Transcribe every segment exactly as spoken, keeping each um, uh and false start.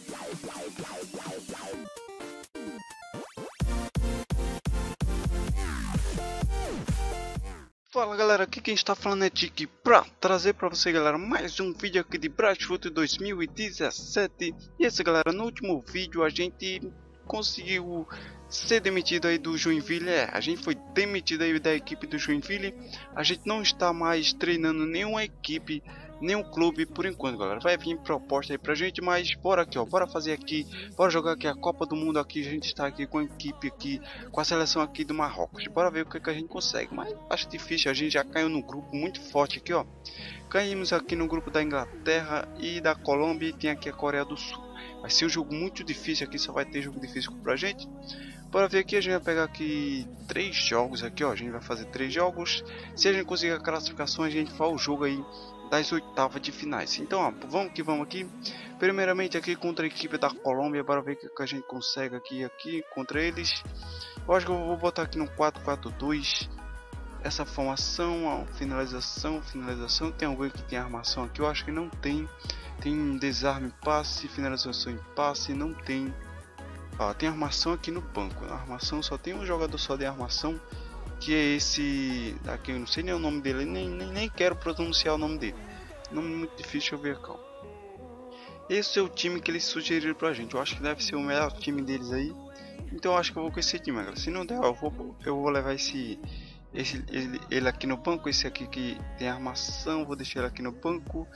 Fala galera, aqui quem está falando é Tiki pra trazer para você galera mais um vídeo aqui de Brasfoot dois mil e dezessete. E esse galera, no último vídeo a gente conseguiu ser demitido aí do Joinville. É, a gente foi demitido aí da equipe do Joinville. A gente não está mais treinando nenhuma equipe, nenhum clube por enquanto galera. Vai vir proposta aí pra gente, mas bora aqui ó, bora fazer aqui, bora jogar aqui a Copa do Mundo aqui. A gente está aqui com a equipe aqui, com a seleção aqui do Marrocos. Bora ver o que, que a gente consegue, mas acho difícil. A gente já caiu num grupo muito forte aqui ó. Caímos aqui no grupo da Inglaterra e da Colômbia, e tem aqui a Coreia do Sul. Vai ser um jogo muito difícil aqui, só vai ter jogo difícil pra gente. Bora ver aqui, a gente vai pegar aqui três jogos aqui ó, a gente vai fazer três jogos. Se a gente conseguir a classificação, a gente faz o jogo aí das oitavas de finais. Então ó, vamos que vamos aqui. Primeiramente aqui contra a equipe da Colômbia, bora ver o que a gente consegue aqui, aqui contra eles. Eu acho que eu vou botar aqui no quatro quatro dois essa formação, ó, finalização, finalização. Tem alguém que tem armação aqui? Eu acho que não tem. Tem desarme, passe, finalização em passe, não tem. Ó, tem armação aqui no banco. A armação só tem um jogador só de armação, que é esse daqui, eu não sei nem o nome dele, nem, nem, nem quero pronunciar o nome dele. Nome muito difícil, eu ver calma. Esse é o time que eles sugeriram pra gente. Eu acho que deve ser o melhor time deles aí. Então eu acho que eu vou com esse time, galera. Se não der, eu vou, eu vou levar esse, esse ele, ele aqui no banco. Esse aqui que tem armação, vou deixar ele aqui no banco.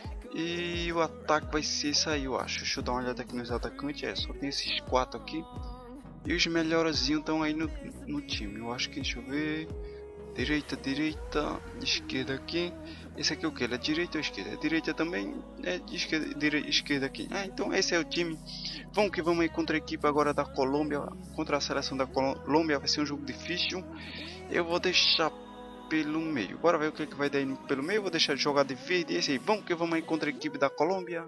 E o ataque vai ser isso aí, eu acho. Deixa eu dar uma olhada aqui nos atacantes. É, só tem esses quatro aqui. E os melhorzinhos estão aí no, no time. Eu acho que, deixa eu ver. Direita, direita, esquerda aqui. Esse aqui é o que? Ele é direita ou esquerda? É direita também, é de esquerda, direita, esquerda aqui. Ah, então esse é o time. Vamos que vamos aí contra a equipe agora da Colômbia. Contra a seleção da Colômbia. Vai ser um jogo difícil. Eu vou deixar pelo meio. Bora ver o que, é que vai dar aí pelo meio. Eu vou deixar de jogar de verde. Esse aí. Vamos que vamos aí contra a equipe da Colômbia.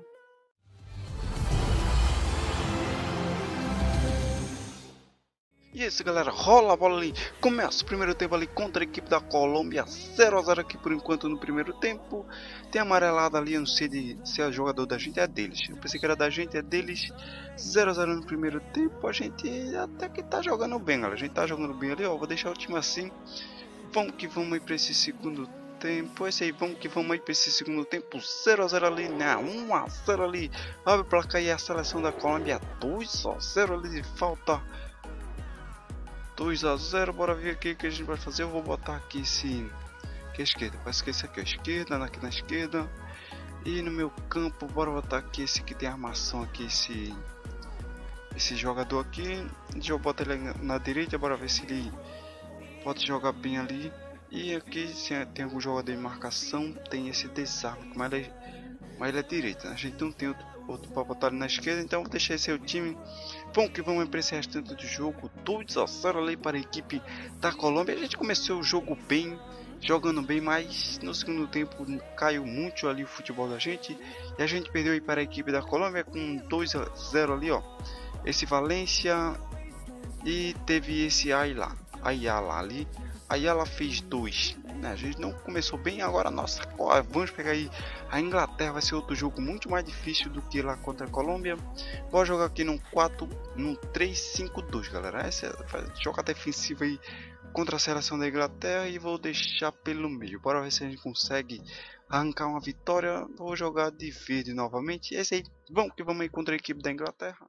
E isso galera, rola a bola ali, começa o primeiro tempo ali contra a equipe da Colômbia, zero a zero aqui por enquanto no primeiro tempo. Tem amarelada ali, eu não sei de, se é jogador da gente, é deles, eu pensei que era da gente, é deles. Zero a zero no primeiro tempo, a gente até que tá jogando bem galera, a gente tá jogando bem ali ó, vou deixar o time assim. Vamos que vamos aí pra esse segundo tempo, esse aí, vamos que vamos aí pra esse segundo tempo, zero a zero ali, não, um a zero ali, abre pra cair a seleção da Colômbia, dois a zero ali de falta. dois a zero, bora ver aqui o que a gente vai fazer. Eu vou botar aqui esse, aqui a esquerda, parece que esse aqui é a esquerda, aqui na esquerda. E no meu campo, bora botar aqui esse que tem armação aqui, esse esse jogador aqui. Deixa eu botar ele na direita, bora ver se ele pode jogar bem ali. E aqui se tem algum jogador de marcação, tem esse desarme, mas ele, mas ele é direita, a gente não tem outro, outro para botar ali na esquerda, então vou deixar esse o time. Vamos que vamos para esse restante do jogo, dois a zero ali para a equipe da Colômbia. A gente começou o jogo bem, jogando bem, mas no segundo tempo caiu muito ali o futebol da gente. E a gente perdeu aí para a equipe da Colômbia com dois a zero ali ó. Esse Valência e teve esse Ayala, Ayala ali. Ayala fez dois, né? A gente não começou bem, agora nossa, vamos pegar aí a Inglaterra, vai ser outro jogo muito mais difícil do que lá contra a Colômbia. Vou jogar aqui num quatro, num três cinco dois galera, essa é jogar defensiva aí contra a seleção da Inglaterra. E vou deixar pelo meio, bora ver se a gente consegue arrancar uma vitória. Vou jogar de verde novamente, esse aí, vamos que vamos aí contra a equipe da Inglaterra.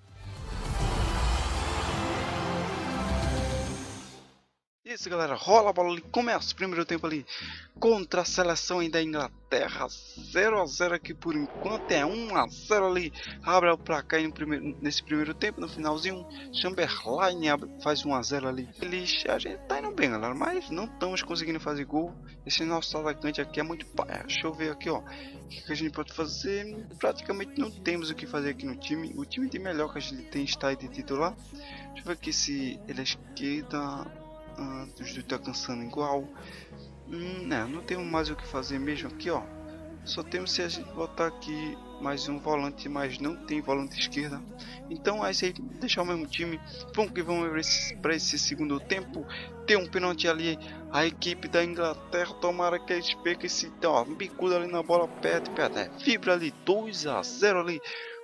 Isso galera, rola a bola ali, começa o primeiro tempo ali contra a seleção aí da Inglaterra, zero a zero aqui por enquanto, é um a zero ali, abre o placar aí no primeiro, nesse primeiro tempo, no finalzinho, Chamberlain abre, faz um a zero ali. Eles, a gente tá indo bem galera, mas não estamos conseguindo fazer gol, esse nosso atacante aqui é muito paia. Deixa eu ver aqui ó, o que a gente pode fazer, praticamente não temos o que fazer aqui no time, o time de melhor que a gente tem está aí de titular. Deixa eu ver aqui se ele é esquerda. Ah, os dois tá cansando igual. Hum, não, não temos mais o que fazer mesmo aqui, ó. Só temos se a gente botar aqui mais um volante, mas não tem volante esquerda. Então é isso aí, deixar o mesmo time. Vamos que vamos para esse segundo tempo. Tem um pênalti ali, a equipe da Inglaterra. Tomara que eles peguem esse ó, bicudo ali na bola, perto, perto. É, fibra ali, dois a zero ali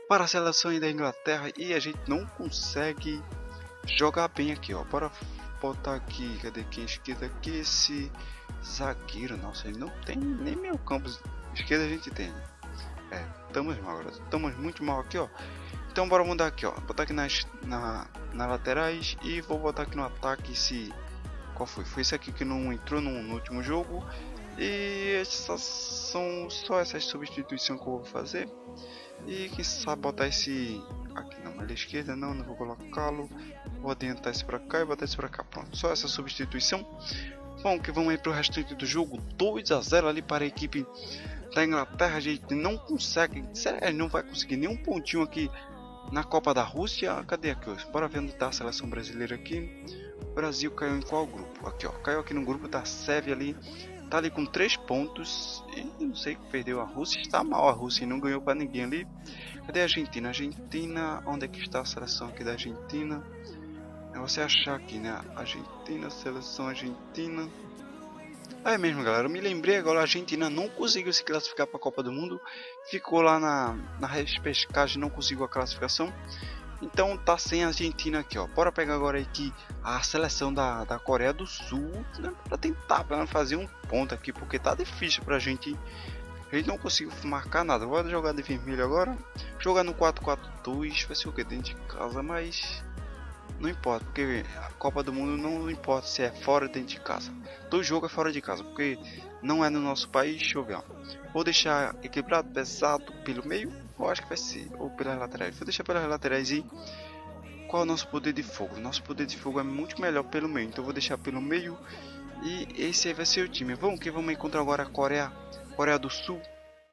para a seleção da Inglaterra e a gente não consegue jogar bem aqui, ó. Bora botar aqui, cadê quem esquerda aqui? Esse zagueiro, nossa, ele não tem nem meio campo esquerda, a gente tem, né? É, estamos mal agora, estamos muito mal aqui, ó. Então bora mudar aqui, ó, botar aqui nas na, na laterais e vou botar aqui no ataque esse, qual foi? Foi esse aqui que não entrou no, no último jogo. E essas são só essas substituições que eu vou fazer. E quem sabe botar esse aqui na malha esquerda, não, não vou colocá-lo. Vou adiantar esse para cá e botar esse para cá, pronto, só essa substituição. Bom, que vamos aí para o restante do jogo, dois a zero ali para a equipe da Inglaterra. A gente não consegue, sério, não vai conseguir nenhum pontinho aqui na Copa da Rússia. Cadê aqui? Bora ver onde está a seleção brasileira aqui. O Brasil caiu em qual grupo? Aqui, ó, caiu aqui no grupo da Sérvia ali. Tá ali com três pontos e não sei que perdeu a Rússia. Está mal a Rússia e não ganhou para ninguém ali. Cadê a Argentina? Argentina, onde é que está a seleção aqui da Argentina? É você achar aqui, né? Argentina, seleção argentina. É mesmo, galera, eu me lembrei agora, a Argentina não conseguiu se classificar para a Copa do Mundo. Ficou lá na, na repescagem, não conseguiu a classificação. Então tá sem a Argentina aqui, ó. Bora pegar agora aqui a seleção da, da Coreia do Sul, né, para tentar pra fazer um ponto aqui, porque tá difícil pra gente. A gente não conseguiu marcar nada. Vou jogar de vermelho agora. Jogar no quatro quatro dois, vai ser o que? Dentro de casa, mas não importa, porque a Copa do Mundo não importa se é fora ou dentro de casa. Do jogo é fora de casa, porque não é no nosso país. Deixa eu ver, ó. Vou deixar equilibrado, pesado pelo meio. Eu acho que vai ser, ou pelas laterais. Vou deixar pelas laterais e qual é o nosso poder de fogo? Nosso poder de fogo é muito melhor pelo meio, então eu vou deixar pelo meio. E esse aí vai ser o time. Vamos que vamos encontrar agora a Coreia, Coreia do Sul.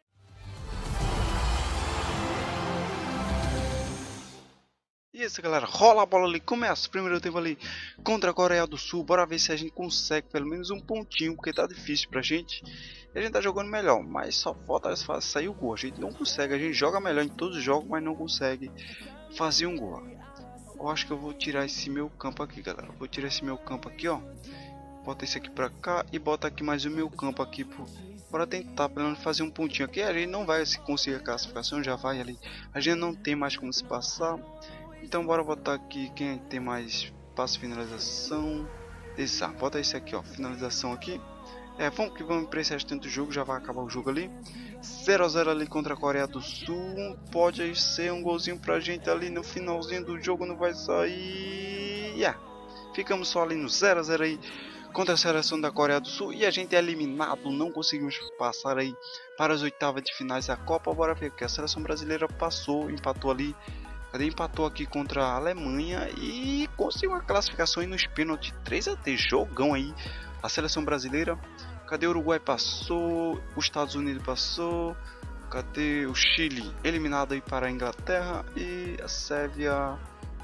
E isso, galera, rola a bola ali, começa o primeiro tempo ali contra a Coreia do Sul. Bora ver se a gente consegue pelo menos um pontinho, porque tá difícil pra gente. E a gente tá jogando melhor, mas só falta sair o gol. A gente não consegue, a gente joga melhor em todos os jogos, mas não consegue fazer um gol. Eu acho que eu vou tirar esse meu campo aqui, galera. Vou tirar esse meu campo aqui, ó. Bota esse aqui pra cá e bota aqui mais o meu campo aqui pro... para tentar pelo menos fazer um pontinho aqui. A gente não vai se conseguir a classificação, já vai ali. A gente não tem mais como se passar. Então bora botar aqui quem tem mais passe finalização. Esse, ah, bota esse aqui, ó, finalização aqui. É, vamos que vamos para esse restante do jogo, já vai acabar o jogo ali. zero a zero ali contra a Coreia do Sul. Pode ser um golzinho pra gente ali no finalzinho do jogo, não vai sair. Yeah. Ficamos só ali no zero a zero aí contra a seleção da Coreia do Sul e a gente é eliminado, não conseguimos passar aí para as oitavas de finais da Copa. Bora ver que a seleção brasileira passou, empatou ali. Cadê? Empatou aqui contra a Alemanha e conseguiu uma classificação aí nos pênaltis. três a três, jogão aí a seleção brasileira. Cadê o Uruguai? Passou. Os Estados Unidos passou. Cadê o Chile? Eliminado aí para a Inglaterra. E a Sérvia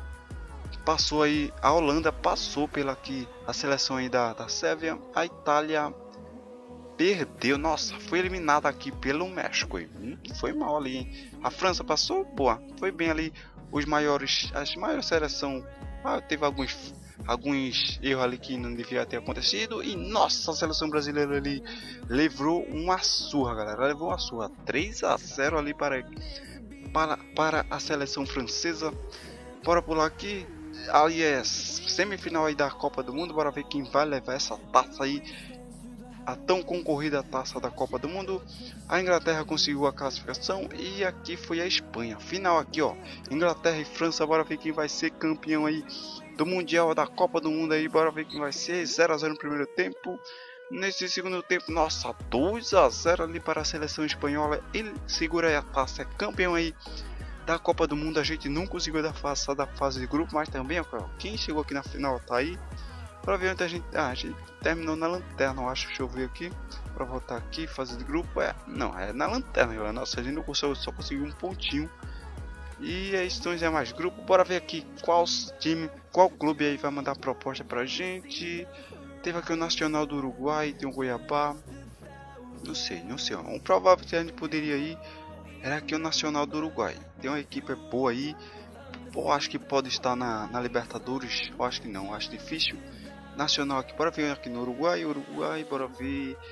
passou aí. A Holanda passou pela aqui a seleção aí da, da Sérvia. A Itália perdeu. Nossa, foi eliminada aqui pelo México. Hum, foi mal ali, hein? A França passou, boa. Foi bem ali. Os maiores, as maiores seleções. Ah, teve alguns, alguns erros ali que não devia ter acontecido. E nossa, a seleção brasileira ali levou uma surra, galera. Levou uma surra. três a zero ali para, para, para a seleção francesa. Bora pular aqui. Ali é semifinal aí da Copa do Mundo. Bora ver quem vai levar essa taça aí. A tão concorrida taça da Copa do Mundo. A Inglaterra conseguiu a classificação e aqui foi a Espanha. Final aqui, ó, Inglaterra e França. Bora ver quem vai ser campeão aí do Mundial, da Copa do Mundo aí. Bora ver quem vai ser. zero a zero no primeiro tempo. Nesse segundo tempo, nossa, dois a zero ali para a seleção espanhola. Ele segura aí a taça, é campeão aí da Copa do Mundo. A gente não conseguiu dar fase da fase de grupo, mas também, ó, quem chegou aqui na final tá aí. Pra ver onde a gente... Ah, a gente terminou na lanterna, eu acho. Deixa eu ver aqui. Pra voltar aqui, fase de grupo. É, não, é na lanterna, galera. Nossa, a gente não conseguiu, só conseguiu um pontinho. E é isso, então é mais grupo. Bora ver aqui qual time, qual clube aí vai mandar proposta pra gente. Teve aqui o Nacional do Uruguai, tem o Goiabá. Não sei, não sei. Um provável que a gente poderia ir era aqui o Nacional do Uruguai. Tem uma equipe boa aí. Eu acho que pode estar na, na Libertadores. Eu acho que não, eu acho difícil. Nacional aqui, bora ver aqui no Uruguai, Uruguai, bora ver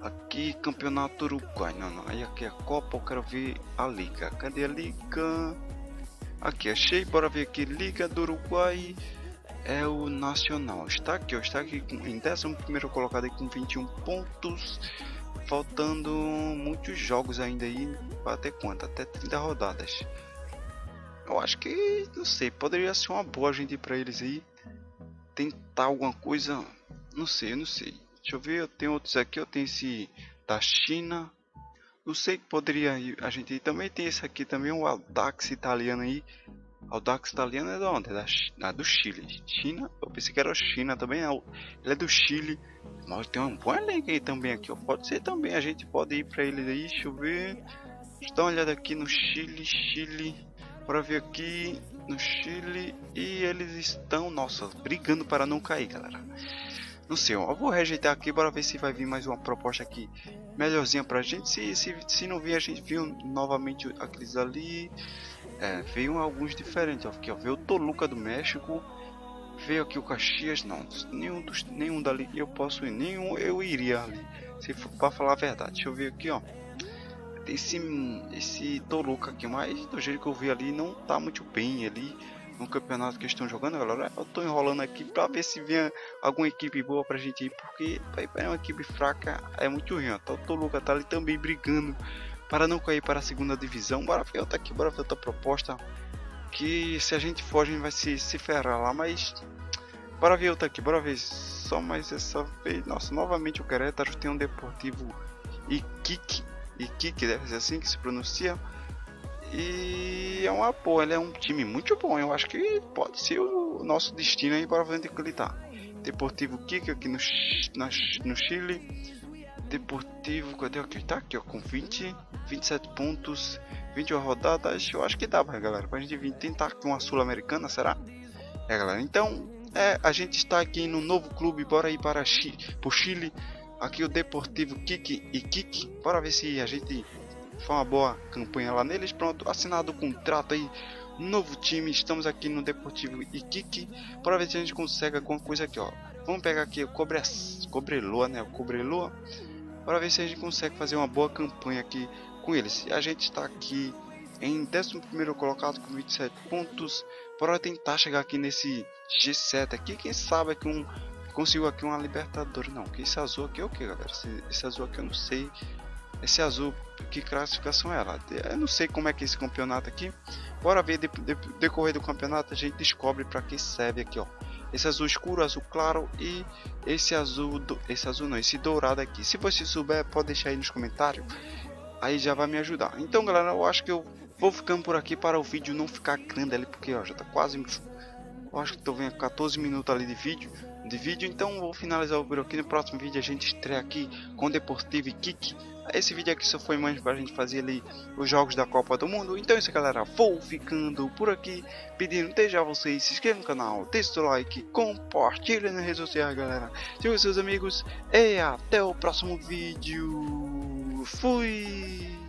Aqui, Campeonato Uruguai. Não, não. Aí aqui é a Copa, eu quero ver a Liga. Cadê a Liga? Aqui, achei. Bora ver aqui. Liga do Uruguai. É o Nacional. Está aqui, ó. Está aqui em décimo primeiro colocado aí com vinte e um pontos. Faltando muitos jogos ainda aí. Até quanto? Até trinta rodadas. Eu acho que, não sei, poderia ser uma boa a gente ir pra eles aí. Tentar alguma coisa. Não sei, eu não sei. Deixa eu ver, eu tenho outros aqui. Eu tenho esse da China. Não sei que poderia ir. A gente também tem esse aqui também, o Audax italiano aí. Audax italiano é de onde? É da, da, do Chile. China? Eu pensei que era China também. Não. Ele é do Chile. Mas tem um bom elenco aí também aqui, ó. Pode ser também. A gente pode ir pra eles aí. Deixa eu ver. Deixa eu dar uma olhada aqui no Chile. Chile. Bora ver aqui no Chile. E eles estão, nossa, brigando para não cair, galera. Não sei, ó, eu vou rejeitar aqui, bora ver se vai vir mais uma proposta aqui melhorzinha pra gente. Se, se, se não vir, a gente viu novamente aqueles ali. É, veio alguns diferentes, ó. Aqui, ó, veio o Toluca do México. Veio aqui o Caxias, não, nenhum, dos, nenhum dali eu posso ir, nenhum eu iria ali. Se for pra falar a verdade, deixa eu ver aqui, ó. Tem esse, esse Toluca aqui, mas do jeito que eu vi ali, não tá muito bem ali. No campeonato que estão jogando, galera, eu tô enrolando aqui pra ver se vem alguma equipe boa pra gente ir, porque é uma equipe fraca, é muito ruim, ó. Tá, o Toluca tá ali também brigando para não cair para a segunda divisão. Bora ver outra aqui, bora ver outra proposta, que se a gente for a gente vai se, se ferrar lá, mas bora ver outra aqui, bora ver só mais essa vez. Nossa, novamente o Querétaro tem um Deportivo Iquique, Iquique deve ser assim que se pronuncia. E é uma boa, ele é um time muito bom. Eu acho que pode ser o nosso destino aí para ver onde ele tá. Deportivo Iquique aqui no, na, no Chile. Deportivo, cadê aqui? Tá aqui, ó, com vinte, vinte e sete pontos, vinte e uma rodadas. Eu acho que dá, galera, pra gente vir tentar com uma Sul-Americana, será? É, galera, então é, a gente está aqui no novo clube. Bora ir para Chile, pro Chile. Aqui o Deportivo Iquique, Iquique. Bora ver se a gente foi uma boa campanha lá neles. Pronto, assinado o contrato aí, novo time. Estamos aqui no Deportivo Iquique. Para ver se a gente consegue alguma coisa aqui, ó. Vamos pegar aqui o Cobre, Cobreloa, né? O Cobreloa. Para ver se a gente consegue fazer uma boa campanha aqui com eles. A gente está aqui em décimo primeiro colocado com vinte e sete pontos. Para tentar chegar aqui nesse G sete aqui. Quem sabe que um conseguiu aqui uma Libertadores. Não, que esse azul aqui é o que, galera? Esse, esse azul aqui eu não sei. Esse azul, que classificação é ela? Eu não sei como é que é esse campeonato aqui. Bora ver, de, de, decorrer do campeonato a gente descobre para que serve aqui, ó. Esse azul escuro, azul claro e esse azul, do, esse azul não, esse dourado aqui. Se você souber, pode deixar aí nos comentários. Aí já vai me ajudar. Então, galera, eu acho que eu vou ficando por aqui para o vídeo não ficar grande ali, porque ó, já tá quase, eu acho que tô vendo quatorze minutos ali de vídeo. De vídeo, então vou finalizar o vídeo aqui. No próximo vídeo a gente estreia aqui com o Deportivo Iquique. Esse vídeo aqui só foi mais para a gente fazer ali os jogos da Copa do Mundo. Então é isso, galera, vou ficando por aqui, pedindo desde já vocês se inscrevam no canal, deixe o like, compartilhem nas redes sociais, galera, sigam seus amigos e até o próximo vídeo. Fui!